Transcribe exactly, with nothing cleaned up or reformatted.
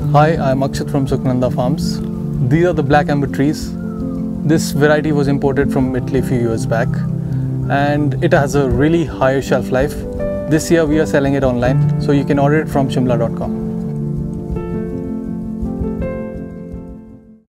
Hi, I'm Akshat from Sukhnanda farms. These are the black amber trees. This variety was imported from Italy a few years back and it has a really high shelf life. This year we are selling it online, so you can order it from shimla dot com.